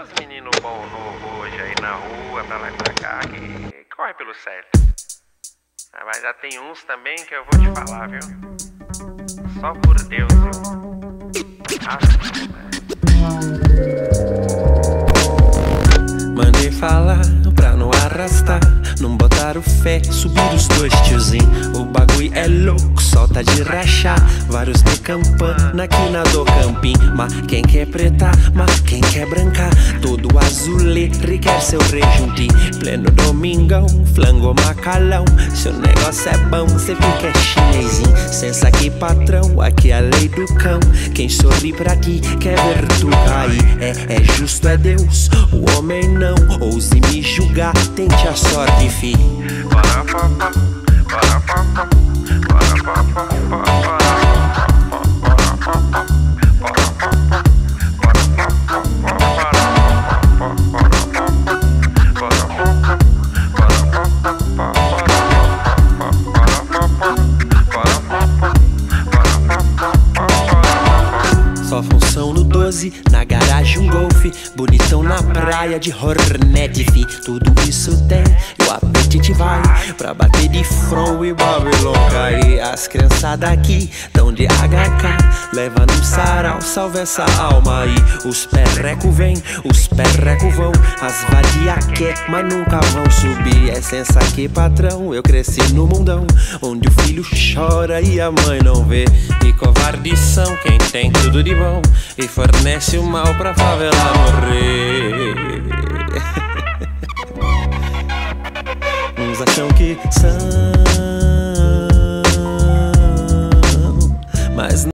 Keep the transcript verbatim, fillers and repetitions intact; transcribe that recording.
meninos bom novo hoje aí na rua, pra lá e pra cá, que corre pelo sério. Ah, mas já tem uns também que eu vou te falar, viu? Só por Deus, viu? Ah, mandei falar pra não arrastar, não botar o fé, subir os dois tiozinho. O bagulho é louco, solta de rachar. Vários de campana aqui na do campim. Mas quem quer preta, mas quem quer brancar, todo azulê requer seu rejuntinho. Pleno domingão, flango macalão. Seu negócio é bom, cê fica chinesinho. Sensa aqui patrão, aqui é a lei do cão. Quem sorri pra ti quer ver tu cair. É, é justo, é Deus, o homem não ouse me julgar, tente a sorte, fi. Só função no doze, na garagem um golfe, bonitão na praia de Hornet, fi. Tudo isso tem, e o apetite vai pra bater de front e Babylon cair. As criançadas aqui tão de H K, leva num sarau, salve essa alma aí. Os perreco vem, os perreco vão, as vadia quer, mas nunca vão subir. É sensa aqui patrão, eu cresci no mundão, onde o filho chora e a mãe não vê. E covardes são quem tem tudo de bom e fornece o mal pra favela morrer. Uns acham que são, mas